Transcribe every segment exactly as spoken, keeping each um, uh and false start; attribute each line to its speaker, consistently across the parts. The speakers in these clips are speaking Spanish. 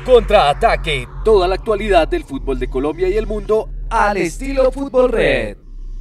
Speaker 1: Contraataque, toda la actualidad del fútbol de Colombia y el mundo al estilo Fútbol Red.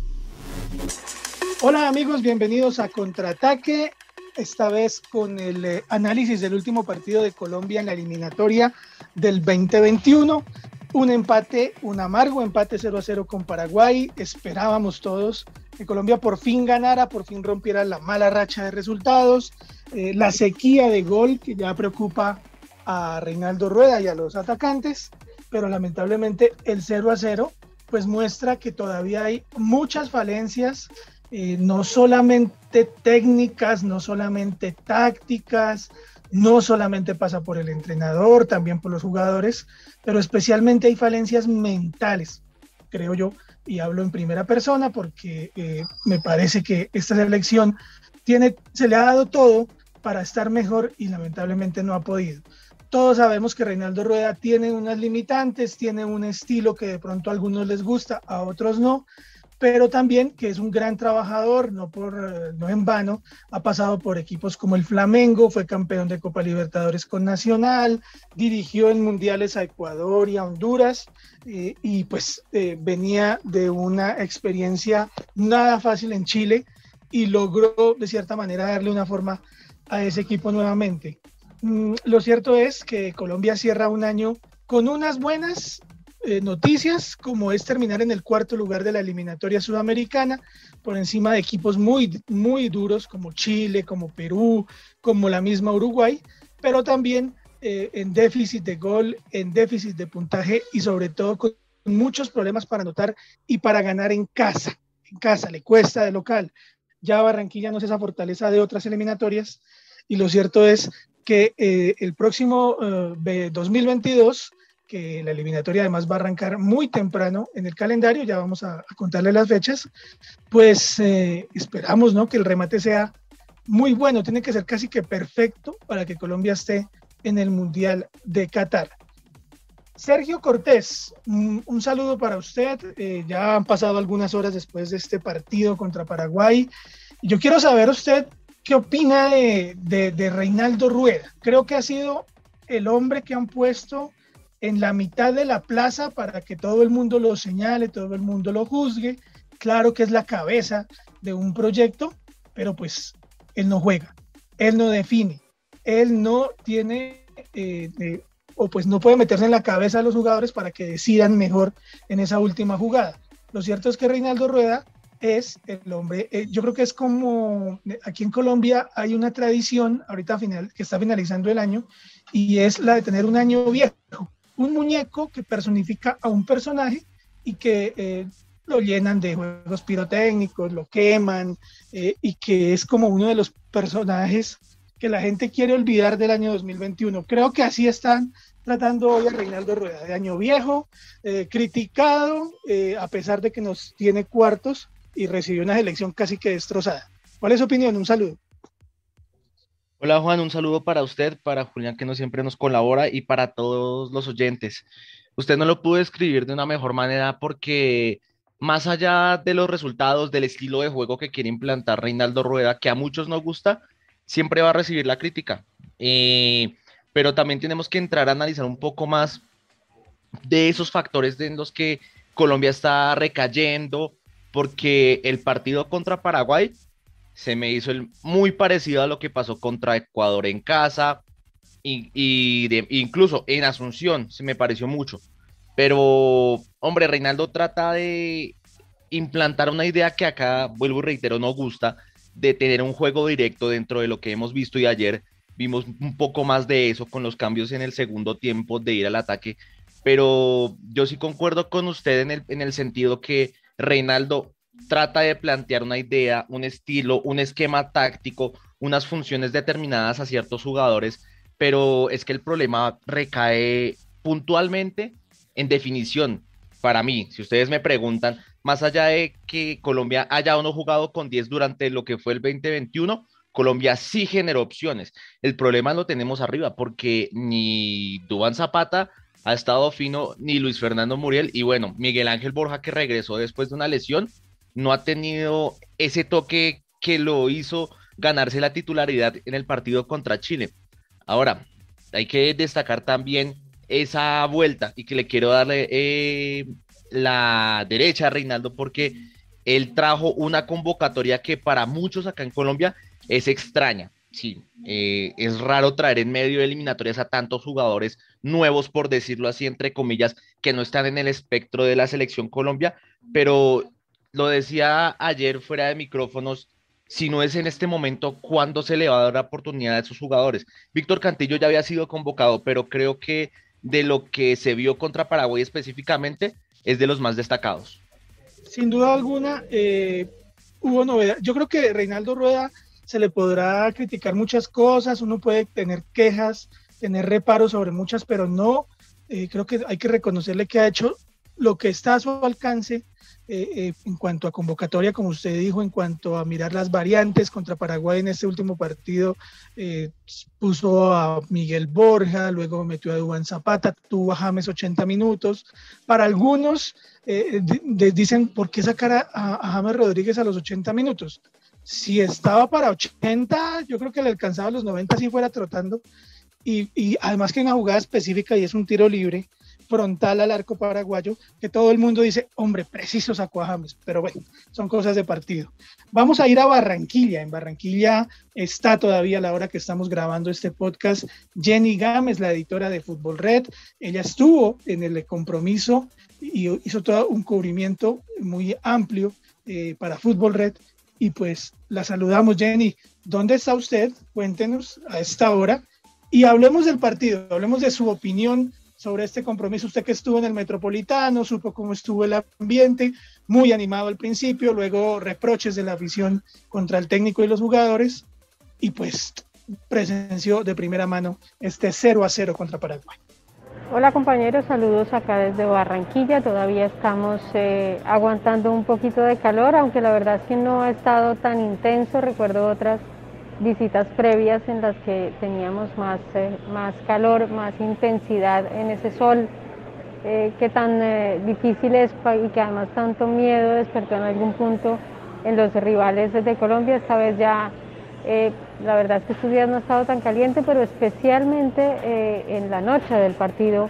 Speaker 2: Hola amigos, bienvenidos a Contraataque, esta vez con el eh, análisis del último partido de Colombia en la eliminatoria del veinte veintiuno. Un empate, un amargo empate cero a cero con Paraguay. Esperábamos todos que Colombia por fin ganara, por fin rompiera la mala racha de resultados, eh, la sequía de gol que ya preocupa a Reinaldo Rueda y a los atacantes, pero lamentablemente el cero a cero pues muestra que todavía hay muchas falencias, eh, no solamente técnicas, no solamente tácticas, no solamente pasa por el entrenador, también por los jugadores, pero especialmente hay falencias mentales, creo yo, y hablo en primera persona porque eh, me parece que esta selección tiene, se le ha dado todo para estar mejor y lamentablemente no ha podido. Todos sabemos que Reinaldo Rueda tiene unas limitantes, tiene un estilo que de pronto a algunos les gusta, a otros no, pero también que es un gran trabajador, no, por, no en vano, ha pasado por equipos como el Flamengo, fue campeón de Copa Libertadores con Nacional, dirigió en mundiales a Ecuador y a Honduras, eh, y pues eh, venía de una experiencia nada fácil en Chile y logró de cierta manera darle una forma a ese equipo nuevamente. Mm, lo cierto es que Colombia cierra un año con unas buenas eh, noticias, como es terminar en el cuarto lugar de la eliminatoria sudamericana, por encima de equipos muy, muy duros como Chile, como Perú, como la misma Uruguay, pero también eh, en déficit de gol, en déficit de puntaje y sobre todo con muchos problemas para anotar y para ganar en casa. En casa le cuesta de local. Ya Barranquilla no es esa fortaleza de otras eliminatorias y lo cierto es que eh, el próximo eh, dos mil veintidós, que la eliminatoria además va a arrancar muy temprano en el calendario, ya vamos a, a contarle las fechas, pues eh, esperamos, ¿no?, que el remate sea muy bueno, tiene que ser casi que perfecto para que Colombia esté en el Mundial de Qatar. Sergio Cortés, un, un saludo para usted, eh, ya han pasado algunas horas después de este partido contra Paraguay. Yo quiero saber usted ¿qué opina de, de, de Reinaldo Rueda? Creo que ha sido el hombre que han puesto en la mitad de la plaza para que todo el mundo lo señale, todo el mundo lo juzgue. Claro que es la cabeza de un proyecto, pero pues él no juega, él no define, él no tiene, eh, eh, o pues no puede meterse en la cabeza de los jugadores para que decidan mejor en esa última jugada. Lo cierto es que Reinaldo Rueda es el hombre, eh, yo creo que es como, aquí en Colombia hay una tradición, ahorita final, que está finalizando el año, y es la de tener un año viejo, un muñeco que personifica a un personaje y que eh, lo llenan de juegos pirotécnicos, lo queman, eh, y que es como uno de los personajes que la gente quiere olvidar del año dos mil veintiuno. Creo que así están tratando hoy a Reinaldo Rueda, de año viejo, eh, criticado, eh, a pesar de que nos tiene cuartos, y recibió una selección casi que destrozada. ¿Cuál es su opinión? Un saludo.
Speaker 3: Hola Juan, un saludo para usted, para Julián que no siempre nos colabora y para todos los oyentes. Usted no lo pudo escribir de una mejor manera porque más allá de los resultados, del estilo de juego que quiere implantar Reinaldo Rueda, que a muchos nos gusta, siempre va a recibir la crítica. Eh, pero también tenemos que entrar a analizar un poco más de esos factores en los que Colombia está recayendo, porque el partido contra Paraguay se me hizo el, muy parecido a lo que pasó contra Ecuador en casa, y, y de, incluso en Asunción se me pareció mucho. Pero, hombre, Reinaldo trata de implantar una idea que acá, vuelvo y reitero, no gusta, de tener un juego directo dentro de lo que hemos visto, y ayer vimos un poco más de eso con los cambios en el segundo tiempo de ir al ataque. Pero yo sí concuerdo con usted en el, en el sentido que Reinaldo trata de plantear una idea, un estilo, un esquema táctico, unas funciones determinadas a ciertos jugadores, pero es que el problema recae puntualmente en definición. Para mí, si ustedes me preguntan, más allá de que Colombia haya o no jugado con diez durante lo que fue el veinte veintiuno, Colombia sí generó opciones. El problema lo tenemos arriba, porque ni Duván Zapata ha estado fino, ni Luis Fernando Muriel, y bueno, Miguel Ángel Borja, que regresó después de una lesión, no ha tenido ese toque que lo hizo ganarse la titularidad en el partido contra Chile. Ahora, hay que destacar también esa vuelta y que le quiero darle eh, la derecha a Reinaldo porque él trajo una convocatoria que para muchos acá en Colombia es extraña. Sí, eh, es raro traer en medio de eliminatorias a tantos jugadores nuevos, por decirlo así, entre comillas, que no están en el espectro de la selección Colombia, pero lo decía ayer fuera de micrófonos, si no es en este momento, ¿cuándo se le va a dar la oportunidad a esos jugadores? Víctor Cantillo ya había sido convocado, pero creo que de lo que se vio contra Paraguay específicamente, es de los más destacados.
Speaker 2: Sin duda alguna, eh, hubo novedad. Yo creo que Reinaldo Rueda se le podrá criticar muchas cosas, uno puede tener quejas, tener reparos sobre muchas, pero no, eh, creo que hay que reconocerle que ha hecho lo que está a su alcance eh, eh, en cuanto a convocatoria, como usted dijo, en cuanto a mirar las variantes contra Paraguay en este último partido, eh, puso a Miguel Borja, luego metió a Duván Zapata, tuvo a James ochenta minutos. Para algunos eh, de, dicen, ¿por qué sacar a, a James Rodríguez a los ochenta minutos? Si estaba para ochenta, yo creo que le alcanzaba los noventa si fuera trotando, y, y además que hay una jugada específica y es un tiro libre frontal al arco paraguayo, que todo el mundo dice, hombre, preciso sacó a James, pero bueno, son cosas de partido. Vamos a ir a Barranquilla. En Barranquilla está todavía a la hora que estamos grabando este podcast Jenny Gámez, la editora de Fútbol Red. Ella estuvo en el compromiso y hizo todo un cubrimiento muy amplio eh, para Fútbol Red. Y pues la saludamos, Jenny. ¿Dónde está usted? Cuéntenos a esta hora y hablemos del partido, hablemos de su opinión sobre este compromiso. Usted que estuvo en el Metropolitano, supo cómo estuvo el ambiente, muy animado al principio, luego reproches de la afición contra el técnico y los jugadores, y pues presenció de primera mano este cero a cero contra Paraguay.
Speaker 4: Hola compañeros, saludos acá desde Barranquilla. Todavía estamos eh, aguantando un poquito de calor, aunque la verdad es que no ha estado tan intenso. Recuerdo otras visitas previas en las que teníamos más, eh, más calor, más intensidad en ese sol, eh, que tan eh, difícil es y que además tanto miedo despertó en algún punto en los rivales de Colombia. Esta vez ya eh, la verdad es que estos días no ha estado tan caliente, pero especialmente eh, en la noche del partido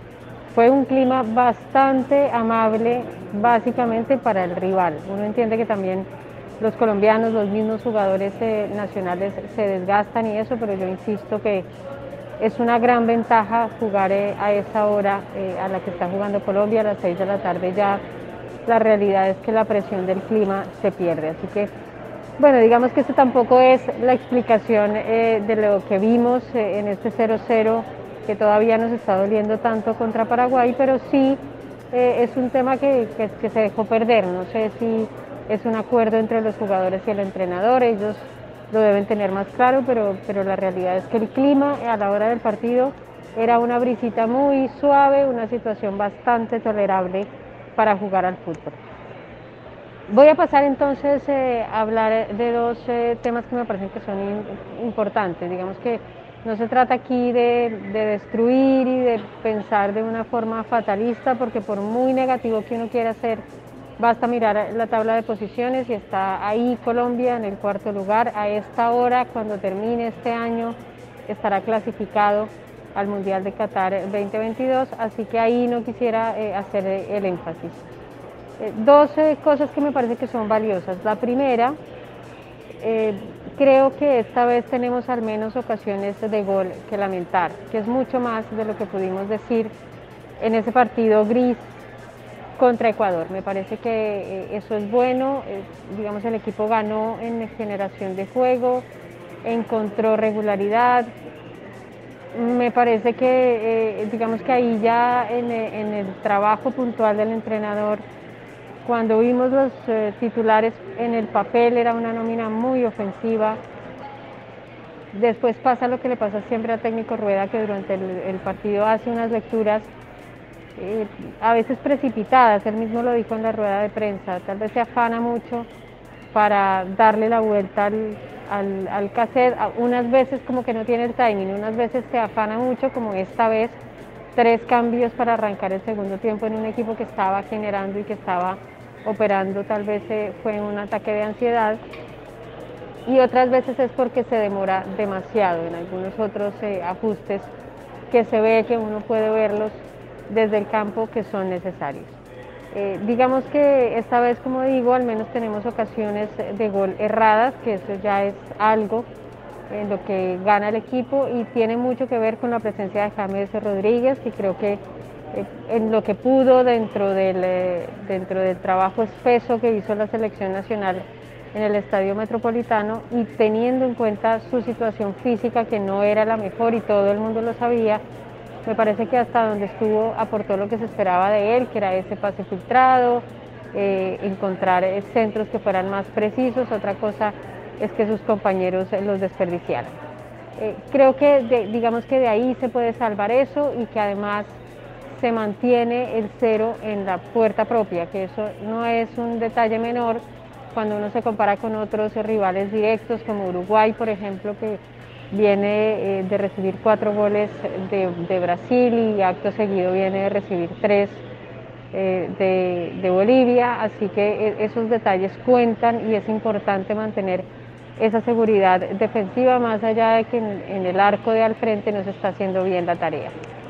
Speaker 4: fue un clima bastante amable, básicamente para el rival. Uno entiende que también los colombianos, los mismos jugadores eh, nacionales se desgastan y eso, pero yo insisto que es una gran ventaja jugar eh, a esa hora eh, a la que está jugando Colombia, a las seis de la tarde ya. La realidad es que la presión del clima se pierde, así que bueno, digamos que esto tampoco es la explicación eh, de lo que vimos eh, en este cero cero, que todavía nos está doliendo tanto contra Paraguay, pero sí eh, es un tema que, que, que se dejó perder. No sé si es un acuerdo entre los jugadores y el entrenador, ellos lo deben tener más claro, pero, pero la realidad es que el clima a la hora del partido era una brisita muy suave, una situación bastante tolerable para jugar al fútbol. Voy a pasar entonces eh, a hablar de dos eh, temas que me parecen que son in, importantes. Digamos que no se trata aquí de, de destruir y de pensar de una forma fatalista, porque por muy negativo que uno quiera ser, basta mirar la tabla de posiciones y está ahí Colombia en el cuarto lugar. A esta hora, cuando termine este año, estará clasificado al Mundial de Qatar veinte veintidós, así que ahí no quisiera eh, hacer el énfasis. Eh, dos eh, cosas que me parece que son valiosas. La primera, eh, creo que esta vez tenemos al menos ocasiones de gol que lamentar, que es mucho más de lo que pudimos decir en ese partido gris contra Ecuador. Me parece que eh, eso es bueno. Eh, digamos, el equipo ganó en generación de juego, encontró regularidad. Me parece que, eh, digamos que ahí ya en, en el trabajo puntual del entrenador, cuando vimos los eh, titulares en el papel, era una nómina muy ofensiva. Después pasa lo que le pasa siempre al técnico Rueda, que durante el, el partido hace unas lecturas eh, a veces precipitadas. Él mismo lo dijo en la rueda de prensa, tal vez se afana mucho para darle la vuelta al, al, al cassette. Unas veces como que no tiene el timing, unas veces se afana mucho, como esta vez, tres cambios para arrancar el segundo tiempo en un equipo que estaba generando y que estaba operando. Tal vez eh, fue un ataque de ansiedad, y otras veces es porque se demora demasiado en algunos otros eh, ajustes que se ve, que uno puede verlos desde el campo, que son necesarios. Eh, digamos que esta vez, como digo, al menos tenemos ocasiones de gol erradas, que eso ya es algo en lo que gana el equipo y tiene mucho que ver con la presencia de James Rodríguez, que creo que eh, en lo que pudo dentro del, eh, dentro del trabajo espeso que hizo la selección nacional en el Estadio Metropolitano, y teniendo en cuenta su situación física, que no era la mejor y todo el mundo lo sabía, me parece que hasta donde estuvo aportó lo que se esperaba de él, que era ese pase filtrado, eh, encontrar eh, centros que fueran más precisos. Otra cosa es que sus compañeros eh, los desperdiciaran. Eh, creo que de, digamos que de ahí se puede salvar eso, y que además se mantiene el cero en la puerta propia, que eso no es un detalle menor cuando uno se compara con otros eh, rivales directos como Uruguay, por ejemplo, que viene eh, de recibir cuatro goles de, de Brasil y acto seguido viene de recibir tres eh, de, de Bolivia, así que eh, esos detalles cuentan y es importante mantener esa seguridad defensiva, más allá de que en, en el arco de al frente no se está haciendo bien la tarea.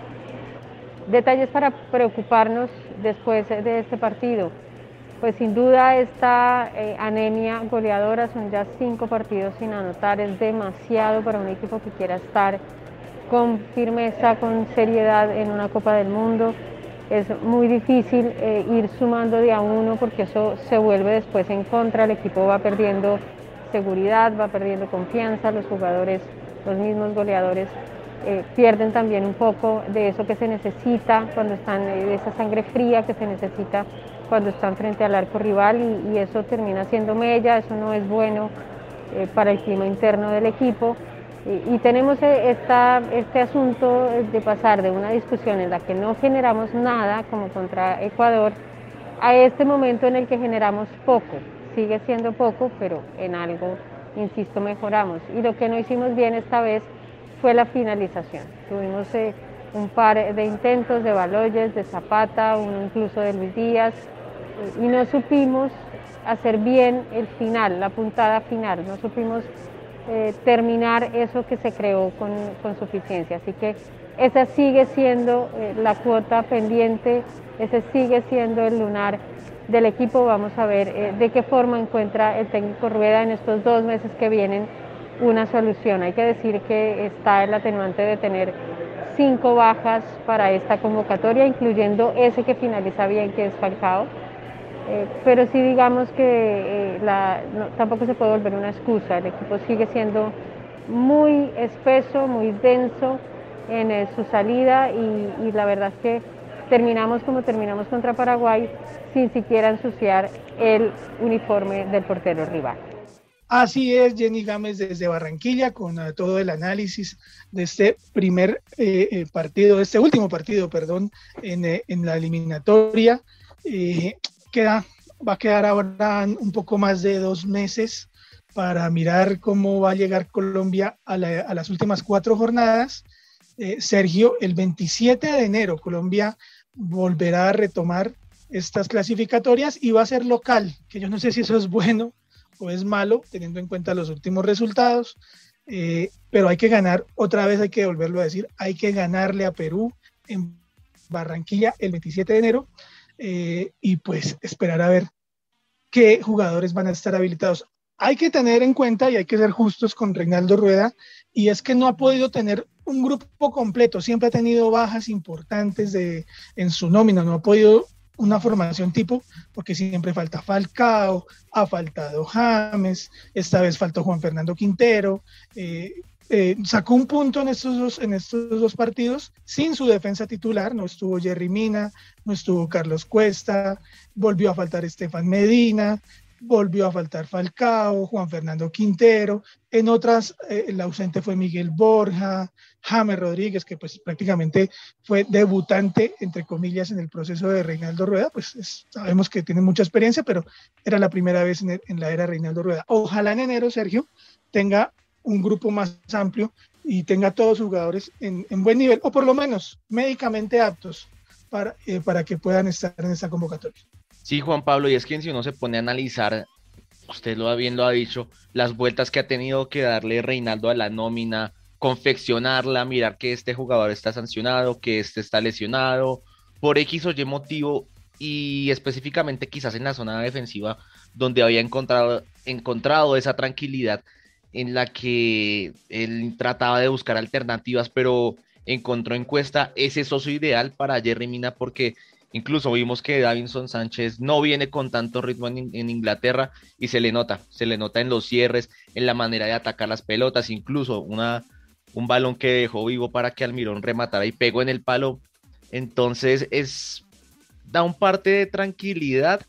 Speaker 4: Detalles para preocuparnos después de este partido. Pues sin duda esta eh, anemia goleadora, son ya cinco partidos sin anotar, es demasiado para un equipo que quiera estar con firmeza, con seriedad en una Copa del Mundo. Es muy difícil eh, ir sumando de a uno, porque eso se vuelve después en contra, el equipo va perdiendo seguridad, va perdiendo confianza, los jugadores, los mismos goleadores eh, pierden también un poco de eso que se necesita cuando están, eh, de esa sangre fría que se necesita cuando están frente al arco rival, y, y eso termina siendo mella, eso no es bueno eh, para el clima interno del equipo. Y, y tenemos esta, este asunto de pasar de una discusión en la que no generamos nada, como contra Ecuador, a este momento en el que generamos poco. Sigue siendo poco, pero en algo, insisto, mejoramos. Y lo que no hicimos bien esta vez fue la finalización. Tuvimos eh, un par de intentos de Baloyes, de Zapata, uno incluso de Luis Díaz, y no supimos hacer bien el final, la puntada final, no supimos eh, terminar eso que se creó con, con suficiencia. Así que esa sigue siendo eh, la cuota pendiente, ese sigue siendo el lunar del equipo. Vamos a ver eh, de qué forma encuentra el técnico Rueda en estos dos meses que vienen una solución. Hay que decir que está el atenuante de tener cinco bajas para esta convocatoria, incluyendo ese que finaliza bien, que es Falcao. Eh, pero sí, digamos que eh, la, no, tampoco se puede volver una excusa. El equipo sigue siendo muy espeso, muy denso en eh, su salida, y, y la verdad es que terminamos como terminamos contra Paraguay, sin siquiera ensuciar el uniforme del portero rival.
Speaker 2: Así es, Jenny Gámez desde Barranquilla, con uh, todo el análisis de este primer eh, eh, partido, de este último partido, perdón, en, eh, en la eliminatoria. Eh, queda, va a quedar ahora un poco más de dos meses para mirar cómo va a llegar Colombia a, la, a las últimas cuatro jornadas. Eh, Sergio, el veintisiete de enero Colombia volverá a retomar estas clasificatorias y va a ser local, que yo no sé si eso es bueno o es malo, teniendo en cuenta los últimos resultados, eh, pero hay que ganar, otra vez hay que volverlo a decir, hay que ganarle a Perú en Barranquilla el veintisiete de enero, eh, y pues esperar a ver qué jugadores van a estar habilitados. Hay que tener en cuenta y hay que ser justos con Reinaldo Rueda, y es que no ha podido tener un grupo completo, siempre ha tenido bajas importantes de, en su nómina, no ha podido una formación tipo, porque siempre falta Falcao, ha faltado James, esta vez faltó Juan Fernando Quintero, eh, eh, sacó un punto en estos, dos, en estos dos partidos sin su defensa titular, no estuvo Jerry Mina, no estuvo Carlos Cuesta, volvió a faltar Estefan Medina, volvió a faltar Falcao, Juan Fernando Quintero, en otras eh, el ausente fue Miguel Borja, James Rodríguez, que pues prácticamente fue debutante, entre comillas, en el proceso de Reinaldo Rueda, pues es, sabemos que tiene mucha experiencia, pero era la primera vez en, el, en la era Reinaldo Rueda. Ojalá en enero, Sergio, tenga un grupo más amplio y tenga todos los jugadores en, en buen nivel, o por lo menos médicamente aptos para, eh, para que puedan estar en esta convocatoria.
Speaker 3: Sí, Juan Pablo, y es que si uno se pone a analizar, usted lo bien lo ha dicho, las vueltas que ha tenido que darle Reinaldo a la nómina, confeccionarla, mirar que este jugador está sancionado, que este está lesionado, por X o Y motivo, y específicamente quizás en la zona defensiva, donde había encontrado, encontrado esa tranquilidad en la que él trataba de buscar alternativas, pero encontró en Cuesta ese socio ideal para Yerry Mina, porque incluso vimos que Davinson Sánchez no viene con tanto ritmo en, en Inglaterra y se le nota, se le nota en los cierres, en la manera de atacar las pelotas, incluso una, un balón que dejó vivo para que Almirón rematara y pegó en el palo. Entonces es, da un parte de tranquilidad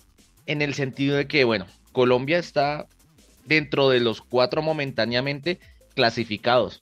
Speaker 3: en el sentido de que, bueno, Colombia está dentro de los cuatro momentáneamente clasificados,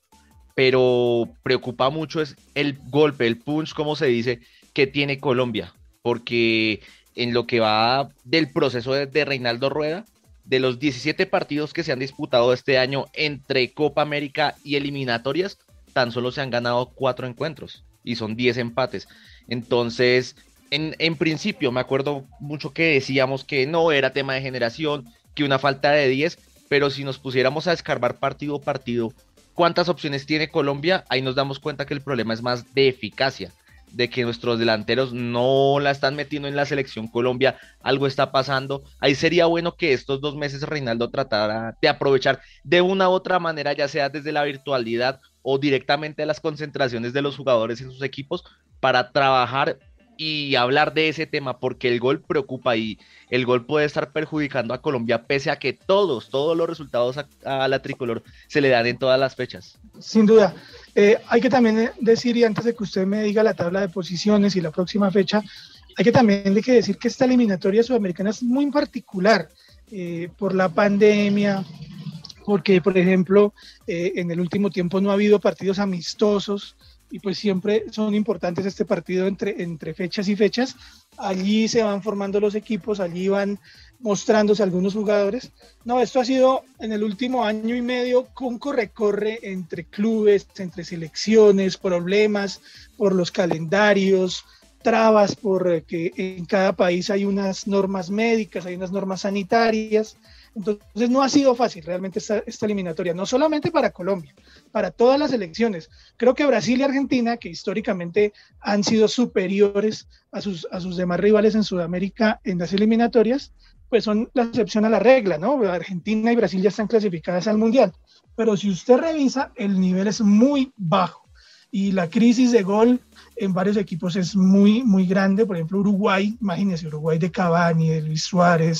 Speaker 3: pero preocupa mucho es el golpe, el punch, como se dice, que tiene Colombia, porque en lo que va del proceso de, de Reinaldo Rueda, de los diecisiete partidos que se han disputado este año entre Copa América y eliminatorias, tan solo se han ganado cuatro encuentros y son diez empates. Entonces, en, en principio, me acuerdo mucho que decíamos que no era tema de generación, que una falta de diez, pero si nos pusiéramos a escarbar partido a partido, ¿cuántas opciones tiene Colombia? Ahí nos damos cuenta que el problema es más de eficacia, de que nuestros delanteros no la están metiendo en la selección Colombia, algo está pasando. Ahí sería bueno que estos dos meses Reinaldo tratara de aprovechar de una u otra manera, ya sea desde la virtualidad o directamente a las concentraciones de los jugadores en sus equipos, para trabajar y hablar de ese tema, porque el gol preocupa y el gol puede estar perjudicando a Colombia, pese a que todos, todos los resultados a, a la tricolor se le dan en todas las fechas.
Speaker 2: Sin duda. Eh, hay que también decir, y antes de que usted me diga la tabla de posiciones y la próxima fecha, hay que también de que decir que esta eliminatoria sudamericana es muy particular eh, por la pandemia, porque, por ejemplo, eh, en el último tiempo no ha habido partidos amistosos, y pues siempre son importantes este partido entre, entre fechas y fechas. Allí se van formando los equipos, allí van mostrándose algunos jugadores. No, esto ha sido en el último año y medio con corre-corre entre clubes, entre selecciones, problemas por los calendarios, trabas por que en cada país hay unas normas médicas, hay unas normas sanitarias. Entonces no ha sido fácil realmente esta, esta eliminatoria, no solamente para Colombia, para todas las selecciones. Creo que Brasil y Argentina, que históricamente han sido superiores a sus, a sus demás rivales en Sudamérica en las eliminatorias, pues son la excepción a la regla, ¿no? Argentina y Brasil ya están clasificadas al Mundial. Pero si usted revisa, el nivel es muy bajo y la crisis de gol en varios equipos es muy, muy grande. Por ejemplo, Uruguay, imagínense, Uruguay de Cavani, de Luis Suárez,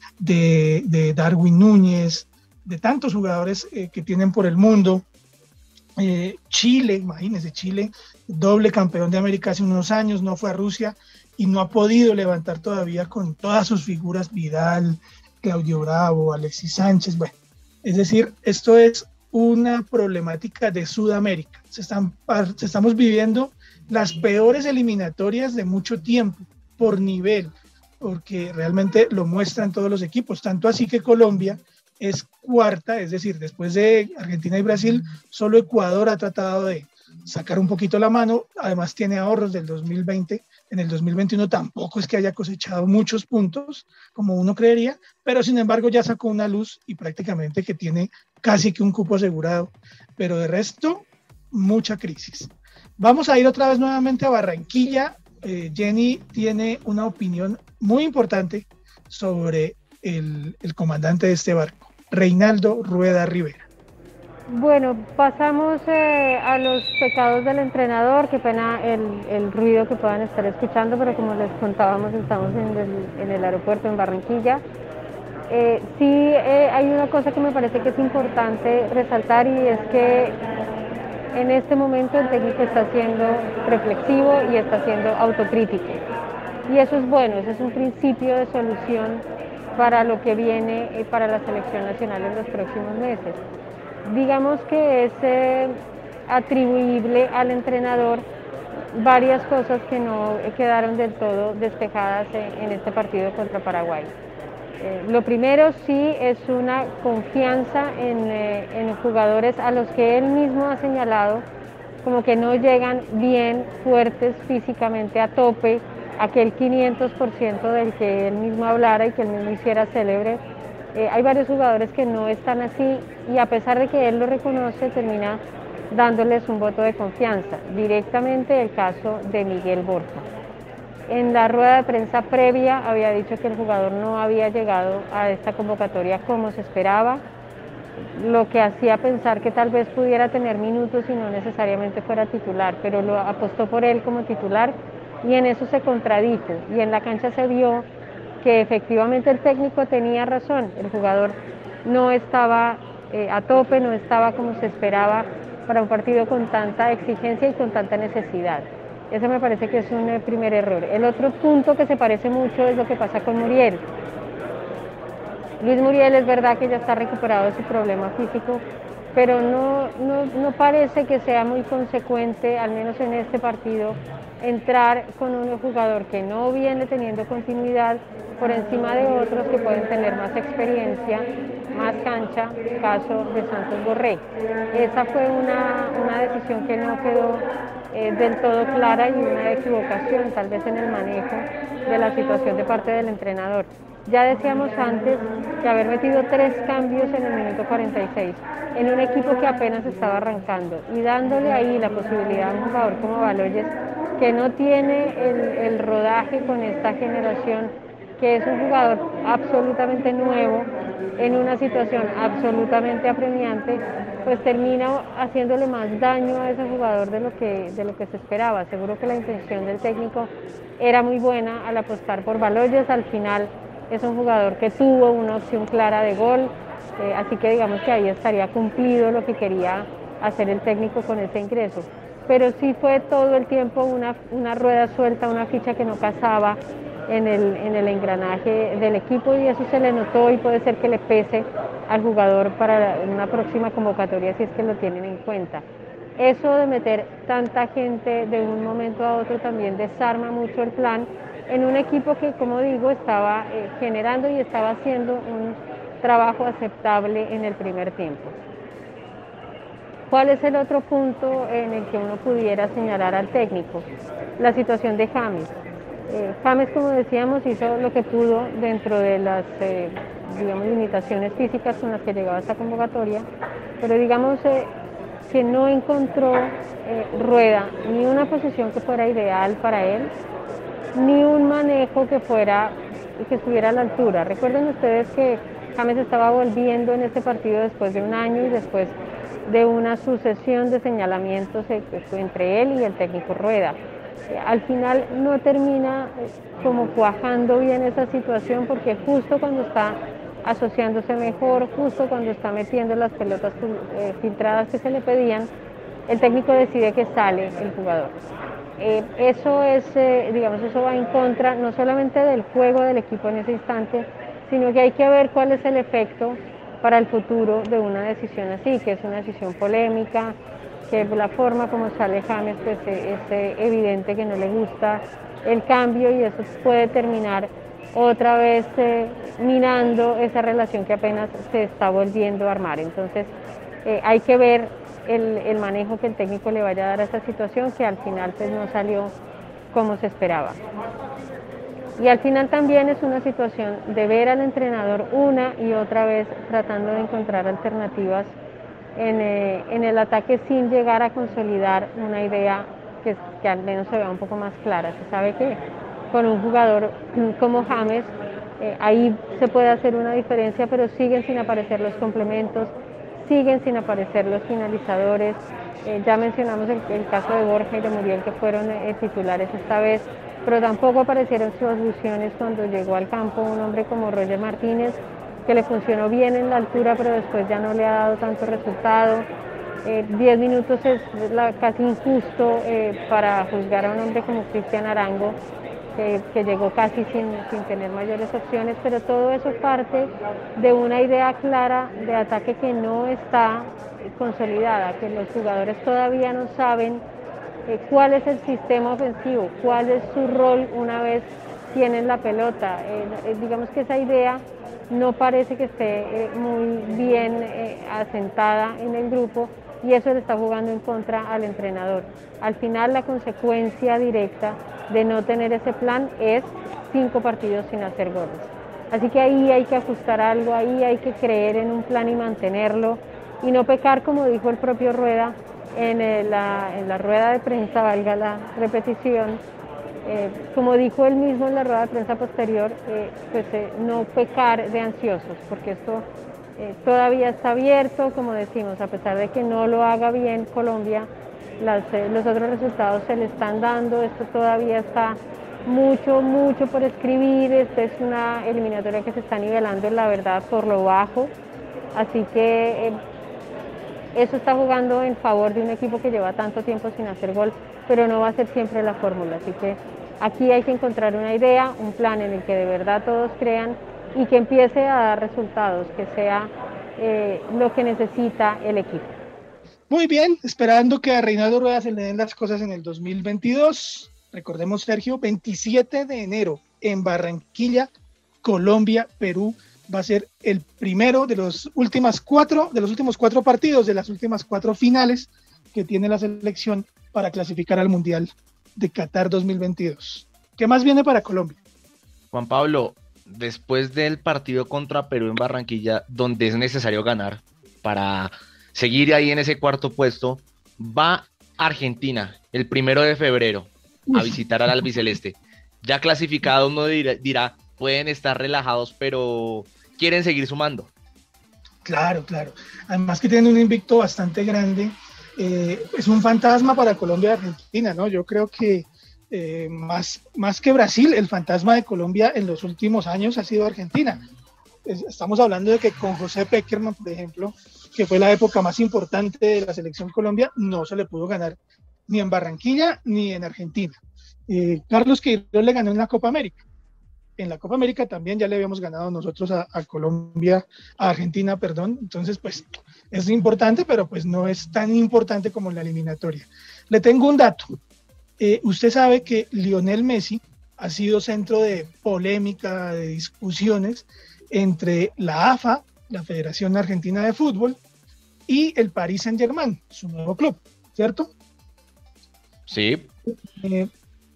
Speaker 2: De, de Darwin Núñez, de tantos jugadores eh, que tienen por el mundo. eh, Chile, imagínense, Chile, doble campeón de América hace unos años, no fue a Rusia y no ha podido levantar todavía con todas sus figuras, Vidal, Claudio Bravo, Alexis Sánchez. Bueno, es decir, esto es una problemática de Sudamérica. Se están, se estamos viviendo las peores eliminatorias de mucho tiempo por nivel, porque realmente lo muestran todos los equipos, tanto así que Colombia es cuarta, es decir, después de Argentina y Brasil, solo Ecuador ha tratado de sacar un poquito la mano, además tiene ahorros del dos mil veinte, en el dos mil veintiuno tampoco es que haya cosechado muchos puntos, como uno creería, pero sin embargo ya sacó una luz y prácticamente que tiene casi que un cupo asegurado, pero de resto, mucha crisis. Vamos a ir otra vez nuevamente a Barranquilla. Eh, Jenny tiene una opinión muy importante sobre el, el comandante de este barco, Reinaldo Rueda Rivera.
Speaker 4: Bueno, pasamos eh, a los pecados del entrenador. Qué pena el, el ruido que puedan estar escuchando, pero como les contábamos, estamos en el, en el aeropuerto en Barranquilla. Eh, sí, eh, hay una cosa que me parece que es importante resaltar, y es que en este momento el técnico está siendo reflexivo y está siendo autocrítico. Y eso es bueno, eso es un principio de solución para lo que viene eh, para la selección nacional en los próximos meses. Digamos que es eh, atribuible al entrenador varias cosas que no quedaron del todo despejadas en, en este partido contra Paraguay. Eh, lo primero sí es una confianza en, eh, en jugadores a los que él mismo ha señalado como que no llegan bien fuertes físicamente a tope, aquel quinientos por ciento del que él mismo hablara y que él mismo hiciera célebre. Eh, hay varios jugadores que no están así, y a pesar de que él lo reconoce, termina dándoles un voto de confianza. Directamente el caso de Miguel Borja. En la rueda de prensa previa había dicho que el jugador no había llegado a esta convocatoria como se esperaba, lo que hacía pensar que tal vez pudiera tener minutos y no necesariamente fuera titular, pero lo apostó por él como titular y en eso se contradijo y en la cancha se vio que efectivamente el técnico tenía razón, el jugador no estaba eh, a tope, no estaba como se esperaba para un partido con tanta exigencia y con tanta necesidad. Eso me parece que es un eh, primer error. El otro punto que se parece mucho es lo que pasa con Muriel. Luis Muriel es verdad que ya está recuperado de su problema físico, pero no, no, no parece que sea muy consecuente, al menos en este partido, entrar con un jugador que no viene teniendo continuidad por encima de otros que pueden tener más experiencia, más cancha, caso de Santos Borré. Esa fue una, una decisión que no quedó eh, del todo clara y una equivocación tal vez en el manejo de la situación de parte del entrenador. Ya decíamos antes que haber metido tres cambios en el minuto cuarenta y seis en un equipo que apenas estaba arrancando y dándole ahí la posibilidad a un jugador como Baloyes que no tiene el, el rodaje con esta generación, que es un jugador absolutamente nuevo en una situación absolutamente apremiante, pues termina haciéndole más daño a ese jugador de lo que, de lo que se esperaba. Seguro que la intención del técnico era muy buena al apostar por Baloyes. Al final es un jugador que tuvo una opción clara de gol, eh, así que digamos que ahí estaría cumplido lo que quería hacer el técnico con ese ingreso. Pero sí fue todo el tiempo una, una rueda suelta, una ficha que no casaba en el, en el engranaje del equipo y eso se le notó y puede ser que le pese al jugador para una próxima convocatoria si es que lo tienen en cuenta. Eso de meter tanta gente de un momento a otro también desarma mucho el plan en un equipo que, como digo, estaba eh, generando y estaba haciendo un trabajo aceptable en el primer tiempo. ¿Cuál es el otro punto en el que uno pudiera señalar al técnico? La situación de James. Eh, James, como decíamos, hizo lo que pudo dentro de las eh, digamos, limitaciones físicas con las que llegaba a esta convocatoria, pero digamos eh, que no encontró eh, Rueda ni una posición que fuera ideal para él, ni un manejo que fuera que estuviera a la altura. Recuerden ustedes que James estaba volviendo en este partido después de un año y después de una sucesión de señalamientos entre él y el técnico Rueda. Al final no termina como cuajando bien esa situación porque justo cuando está asociándose mejor, justo cuando está metiendo las pelotas filtradas que se le pedían, el técnico decide que sale el jugador. Eh, eso es, eh, digamos, eso va en contra no solamente del juego del equipo en ese instante, sino que hay que ver cuál es el efecto para el futuro de una decisión así, que es una decisión polémica, que la forma como sale James pues es eh, evidente que no le gusta el cambio y eso puede terminar otra vez eh, minando esa relación que apenas se está volviendo a armar. Entonces eh, hay que ver el, el manejo que el técnico le vaya a dar a esa situación que al final pues no salió como se esperaba. Y al final también es una situación de ver al entrenador una y otra vez tratando de encontrar alternativas en, eh, en el ataque sin llegar a consolidar una idea que, que al menos se vea un poco más clara. Se sabe que con un jugador como James eh, ahí se puede hacer una diferencia, pero siguen sin aparecer los complementos, siguen sin aparecer los finalizadores. Eh, ya mencionamos el, el caso de Borja y de Muriel que fueron eh, titulares esta vez, pero tampoco aparecieron soluciones cuando llegó al campo un hombre como Roger Martínez, que le funcionó bien en la altura, pero después ya no le ha dado tanto resultado. Eh, diez minutos es la, casi injusto eh, para juzgar a un hombre como Cristian Arango, que, que llegó casi sin, sin tener mayores opciones, pero todo eso es parte de una idea clara de ataque que no está consolidada, que los jugadores todavía no saben Eh, cuál es el sistema ofensivo, cuál es su rol una vez tienen la pelota. Eh, eh, digamos que esa idea no parece que esté eh, muy bien eh, asentada en el grupo y eso le está jugando en contra al entrenador. Al final la consecuencia directa de no tener ese plan es cinco partidos sin hacer goles. Así que ahí hay que ajustar algo, ahí hay que creer en un plan y mantenerlo y no pecar, como dijo el propio Rueda, en, el, la, en la rueda de prensa, valga la repetición, eh, como dijo él mismo en la rueda de prensa posterior, eh, pues eh, no pecar de ansiosos, porque esto eh, todavía está abierto, como decimos, a pesar de que no lo haga bien Colombia, las, eh, los otros resultados se le están dando, esto todavía está mucho, mucho por escribir, esta es una eliminatoria que se está nivelando, la verdad, por lo bajo, así que... Eh, Eso está jugando en favor de un equipo que lleva tanto tiempo sin hacer gol, pero no va a ser siempre la fórmula. Así que aquí hay que encontrar una idea, un plan en el que de verdad todos crean y que empiece a dar resultados, que sea eh, lo que necesita el equipo.
Speaker 2: Muy bien, esperando que a Reinaldo Rueda se le den las cosas en el dos mil veintidós. Recordemos, Sergio, veintisiete de enero en Barranquilla, Colombia, Perú. Va a ser el primero de los últimos cuatro, de los últimos cuatro partidos, de las últimas cuatro finales que tiene la selección para clasificar al Mundial de Qatar dos mil veintidós. ¿Qué más viene para Colombia?
Speaker 3: Juan Pablo, después del partido contra Perú en Barranquilla, donde es necesario ganar para seguir ahí en ese cuarto puesto, va Argentina el primero de febrero a visitar al albiceleste. Ya clasificado, uno dirá, dirá pueden estar relajados, pero quieren seguir sumando.
Speaker 2: Claro, claro. Además que tienen un invicto bastante grande. Eh, es un fantasma para Colombia y Argentina, ¿no? Yo creo que eh, más, más que Brasil, el fantasma de Colombia en los últimos años ha sido Argentina. Es, estamos hablando de que con José Peckerman, por ejemplo, que fue la época más importante de la selección Colombia, no se le pudo ganar ni en Barranquilla ni en Argentina. Eh, Carlos Queiroz le ganó en la Copa América. En la Copa América también ya le habíamos ganado nosotros a, a Colombia, a Argentina, perdón. Entonces, pues, es importante, pero pues no es tan importante como en la eliminatoria. Le tengo un dato. Eh, usted sabe que Lionel Messi ha sido centro de polémica, de discusiones entre la A F A, la Federación Argentina de Fútbol, y el Paris Saint-Germain, su nuevo club, ¿cierto?
Speaker 3: Sí.
Speaker 2: Eh,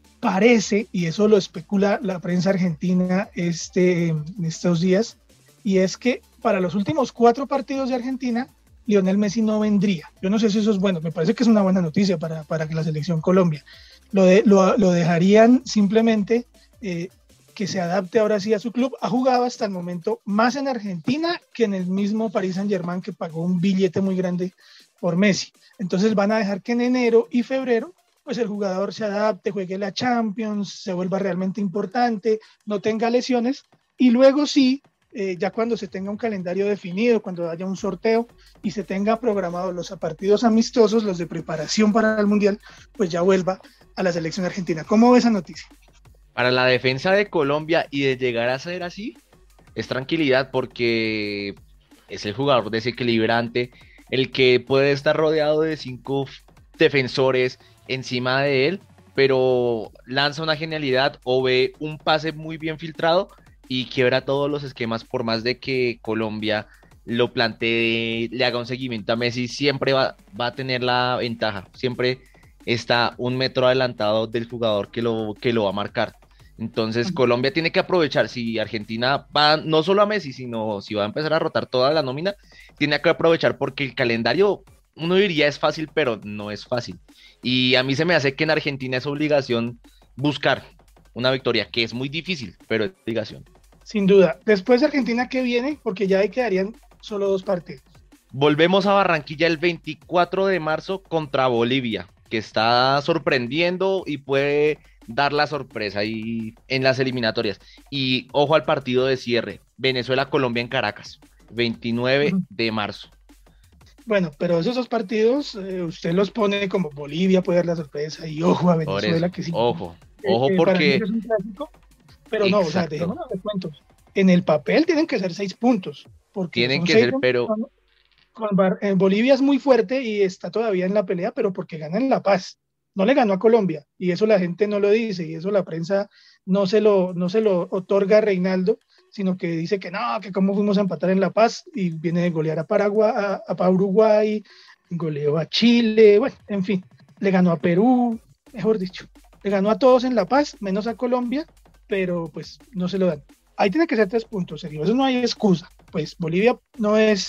Speaker 2: Parece, y eso lo especula la prensa argentina este, en estos días, y es que para los últimos cuatro partidos de Argentina, Lionel Messi no vendría. Yo no sé si eso es bueno, me parece que es una buena noticia para, para la selección Colombia. Lo, de, lo, lo dejarían simplemente eh, que se adapte ahora sí a su club. Ha jugado hasta el momento más en Argentina que en el mismo Paris Saint-Germain, que pagó un billete muy grande por Messi. Entonces van a dejar que en enero y febrero pues el jugador se adapte, juegue la Champions, se vuelva realmente importante, no tenga lesiones, y luego sí, eh, ya cuando se tenga un calendario definido, cuando haya un sorteo y se tenga programados los partidos amistosos, los de preparación para el Mundial, pues ya vuelva a la selección argentina. ¿Cómo ve esa noticia?
Speaker 3: Para la defensa de Colombia y de llegar a ser así, es tranquilidad porque es el jugador desequilibrante, el que puede estar rodeado de cinco defensores encima de él, pero lanza una genialidad o ve un pase muy bien filtrado y quiebra todos los esquemas. Por más de que Colombia lo plantee, le haga un seguimiento a Messi, siempre va, va a tener la ventaja, siempre está un metro adelantado del jugador que lo, que lo va a marcar. Entonces Colombia tiene que aprovechar, si Argentina va no solo a Messi, sino si va a empezar a rotar toda la nómina, tiene que aprovechar porque el calendario, uno diría es fácil, pero no es fácil. Y a mí se me hace que en Argentina es obligación buscar una victoria, que es muy difícil, pero es obligación.
Speaker 2: Sin duda. Después de Argentina, ¿qué viene? Porque ya ahí quedarían solo dos partidos.
Speaker 3: Volvemos a Barranquilla el veinticuatro de marzo contra Bolivia, que está sorprendiendo y puede dar la sorpresa ahí en las eliminatorias. Y ojo al partido de cierre, Venezuela-Colombia en Caracas, veintinueve de marzo.
Speaker 2: Bueno, pero esos dos partidos, eh, usted los pone como Bolivia puede dar la sorpresa y ojo a Venezuela,
Speaker 3: eso,
Speaker 2: que sí.
Speaker 3: Ojo, ojo
Speaker 2: eh,
Speaker 3: porque...
Speaker 2: Para mí es un clásico, pero exacto. No, o sea, dejémonos de cuentos. En el papel tienen que ser seis puntos. Porque
Speaker 3: tienen que
Speaker 2: seis
Speaker 3: ser, pero...
Speaker 2: Con, con Bar, en Bolivia es muy fuerte y está todavía en la pelea, pero porque gana en La Paz. No le ganó a Colombia, y eso la gente no lo dice, y eso la prensa no se lo, no se lo otorga a Reinaldo, sino que dice que no, que cómo fuimos a empatar en La Paz, y viene de golear a Paraguay, a, a Uruguay, goleó a Chile, bueno, en fin, le ganó a Perú, mejor dicho, le ganó a todos en La Paz, menos a Colombia, pero pues no se lo dan. Ahí tiene que ser tres puntos, serio, eso no hay excusa, pues Bolivia no es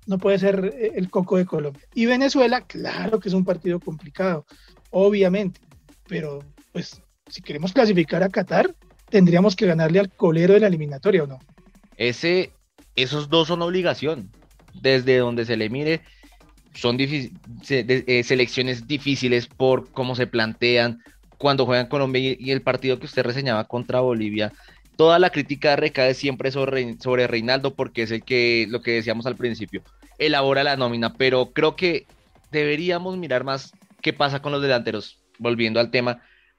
Speaker 2: no puede ser eh, el coco de Colombia. Y Venezuela, claro que es un partido complicado, obviamente, pero pues si queremos clasificar a Qatar, tendríamos que ganarle al colero de la eliminatoria, ¿o no?
Speaker 3: Ese, esos dos son obligación. Desde donde se le mire, son difícil- se- de- eh, selecciones difíciles por cómo se plantean cuando juegan Colombia y, y el partido que usted reseñaba contra Bolivia. Toda la crítica recae siempre sobre, sobre Reinaldo porque es el que, lo que decíamos al principio, elabora la nómina, pero creo que deberíamos mirar más qué pasa con los delanteros. Volviendo al tema,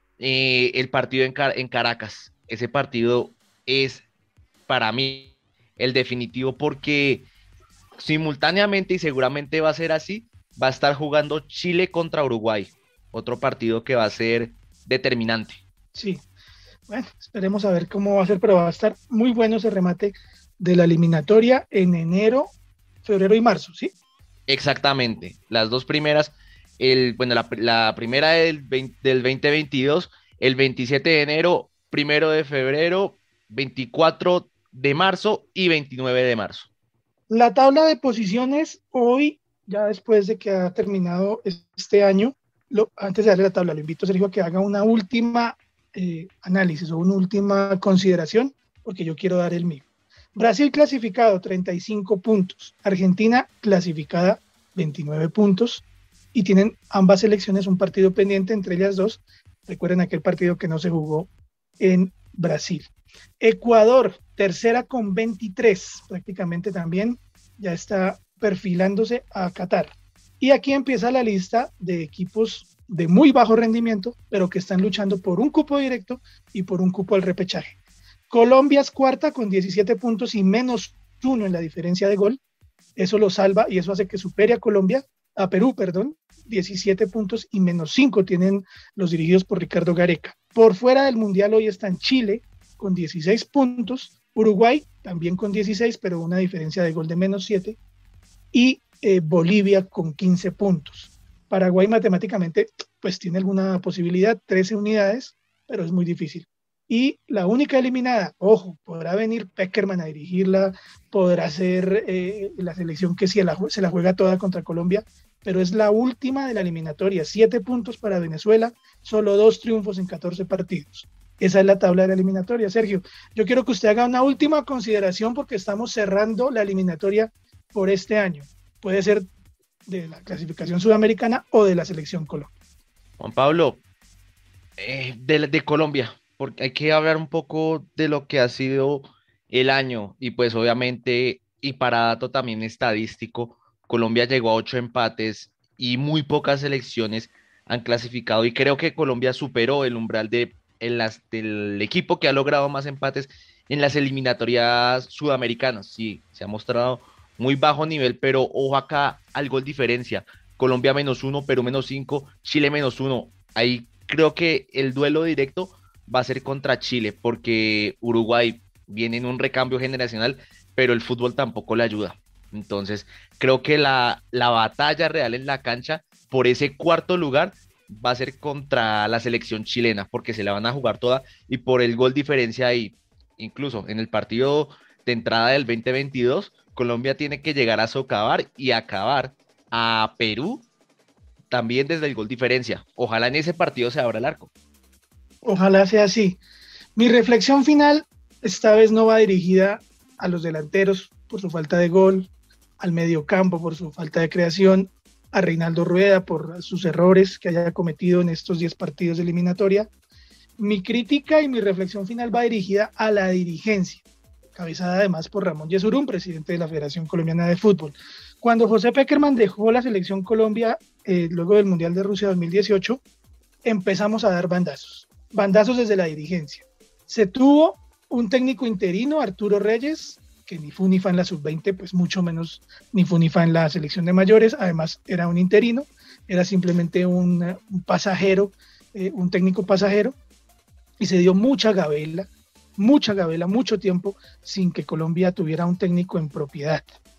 Speaker 3: eh, el partido en, Car- en Caracas, ese partido es para mí el definitivo porque simultáneamente y seguramente va a ser así, va a estar jugando Chile contra Uruguay, otro partido que va a ser determinante.
Speaker 2: Sí, bueno, esperemos a ver cómo va a ser, pero va a estar muy bueno ese remate de la eliminatoria en enero, febrero y marzo, ¿sí?
Speaker 3: Exactamente, las dos primeras, el, bueno, la, la primera del, veinte del dos mil veintidós, el veintisiete de enero, primero de febrero, veinticuatro de marzo y veintinueve de marzo.
Speaker 2: La tabla de posiciones hoy, ya después de que ha terminado este año, lo, antes de darle la tabla, lo invito a Sergio a que haga una última eh, análisis o una última consideración, porque yo quiero dar el mío. Brasil clasificado, treinta y cinco puntos. Argentina clasificada, veintinueve puntos. Y tienen ambas selecciones un partido pendiente entre ellas dos. Recuerden aquel partido que no se jugó en Brasil. Ecuador, tercera con veintitrés, prácticamente también ya está perfilándose a Qatar. Y aquí empieza la lista de equipos de muy bajo rendimiento, pero que están luchando por un cupo directo y por un cupo al repechaje. Colombia es cuarta con diecisiete puntos y menos uno en la diferencia de gol. Eso lo salva y eso hace que supere a Colombia, a Perú, perdón, diecisiete puntos y menos cinco tienen los dirigidos por Ricardo Gareca. Por fuera del Mundial hoy están Chile con dieciséis puntos, Uruguay también con dieciséis, pero una diferencia de gol de menos siete, y eh, Bolivia con quince puntos. Paraguay matemáticamente pues tiene alguna posibilidad, trece unidades, pero es muy difícil. Y la única eliminada, ojo, podrá venir Peckerman a dirigirla, podrá ser eh, la selección que sí la, se la juega toda contra Colombia, pero es la última de la eliminatoria, siete puntos para Venezuela, solo dos triunfos en catorce partidos. Esa es la tabla de la eliminatoria. Sergio, yo quiero que usted haga una última consideración porque estamos cerrando la eliminatoria por este año. Puede ser de la clasificación sudamericana o de la selección Colombia.
Speaker 3: Juan Pablo, eh, de, de Colombia, porque hay que hablar un poco de lo que ha sido el año y pues obviamente, y para dato también estadístico, Colombia llegó a ocho empates y muy pocas selecciones han clasificado y creo que Colombia superó el umbral de, en las, del equipo que ha logrado más empates en las eliminatorias sudamericanas. Sí, se ha mostrado muy bajo nivel, pero ojo acá al gol diferencia. Colombia menos uno, Perú menos cinco, Chile menos uno. Ahí creo que el duelo directo va a ser contra Chile, porque Uruguay viene en un recambio generacional, pero el fútbol tampoco le ayuda. Entonces, creo que la, la batalla real en la cancha por ese cuarto lugar va a ser contra la selección chilena, porque se la van a jugar toda y por el gol diferencia ahí, incluso en el partido de entrada del veinte veintidós, Colombia tiene que llegar a socavar y acabar a Perú también desde el gol diferencia. Ojalá en ese partido se abra el arco.
Speaker 2: Ojalá sea así. Mi reflexión final esta vez no va dirigida a los delanteros por su falta de gol, al mediocampo por su falta de creación, a Reinaldo Rueda por sus errores que haya cometido en estos diez partidos de eliminatoria. Mi crítica y mi reflexión final va dirigida a la dirigencia, cabezada además por Ramón Yesurún, presidente de la Federación Colombiana de Fútbol. Cuando José Peckerman dejó la selección Colombia eh, luego del Mundial de Rusia dos mil dieciocho, empezamos a dar bandazos, bandazos desde la dirigencia. Se tuvo un técnico interino, Arturo Reyes, que ni fu ni fa en la sub veinte, pues mucho menos ni fu ni fa en la selección de mayores, además era un interino, era simplemente un, un pasajero, eh, un técnico pasajero, y se dio mucha gabela, mucha gabela, mucho tiempo sin que Colombia tuviera un técnico en propiedad.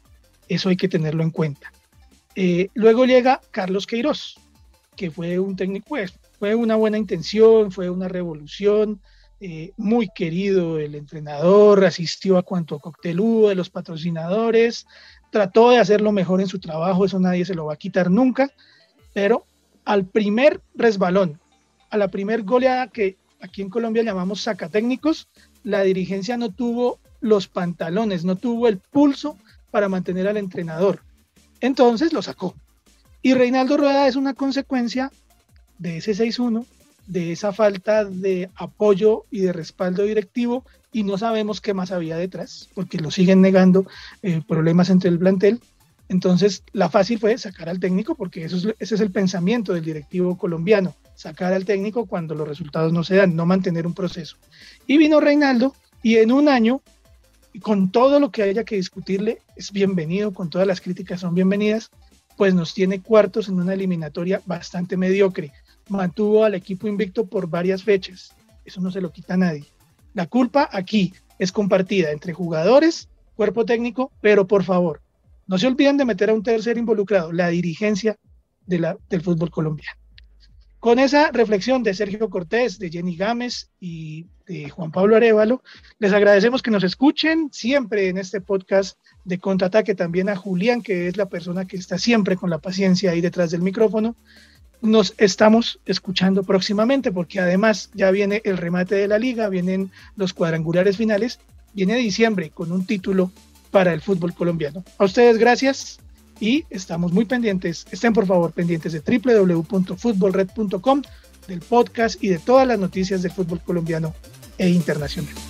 Speaker 2: Eso hay que tenerlo en cuenta. Eh, luego llega Carlos Queiroz, que fue un técnico, pues, fue una buena intención, fue una revolución, eh, muy querido el entrenador, asistió a cuanto cóctel hubo de los patrocinadores, trató de hacerlo mejor en su trabajo, eso nadie se lo va a quitar nunca, pero al primer resbalón, a la primer goleada que aquí en Colombia llamamos sacatécnicos, la dirigencia no tuvo los pantalones, no tuvo el pulso para mantener al entrenador. Entonces lo sacó. Y Reinaldo Rueda es una consecuencia de ese seis uno, de esa falta de apoyo y de respaldo directivo, y no sabemos qué más había detrás, porque lo siguen negando, eh, problemas entre el plantel. Entonces la fácil fue sacar al técnico, porque eso es, ese es el pensamiento del directivo colombiano, sacar al técnico cuando los resultados no se dan, no mantener un proceso. Y vino Reinaldo, y en un año, con todo lo que haya que discutirle, es bienvenido, con todas las críticas son bienvenidas, pues nos tiene cuartos en una eliminatoria bastante mediocre. Mantuvo al equipo invicto por varias fechas, eso no se lo quita a nadie. La culpa aquí es compartida entre jugadores, cuerpo técnico, pero por favor, no se olviden de meter a un tercer involucrado, la dirigencia de la, del fútbol colombiano. Con esa reflexión de Sergio Cortés, de Jenny Gámez y de Juan Pablo Arévalo, les agradecemos que nos escuchen siempre en este podcast de Contraataque, también a Julián, que es la persona que está siempre con la paciencia ahí detrás del micrófono. Nos estamos escuchando próximamente, porque además ya viene el remate de la liga, vienen los cuadrangulares finales, viene diciembre con un título para el fútbol colombiano. A ustedes gracias y estamos muy pendientes, estén por favor pendientes de doble u doble u doble u punto fútbol red punto com, del podcast y de todas las noticias del fútbol colombiano e internacional.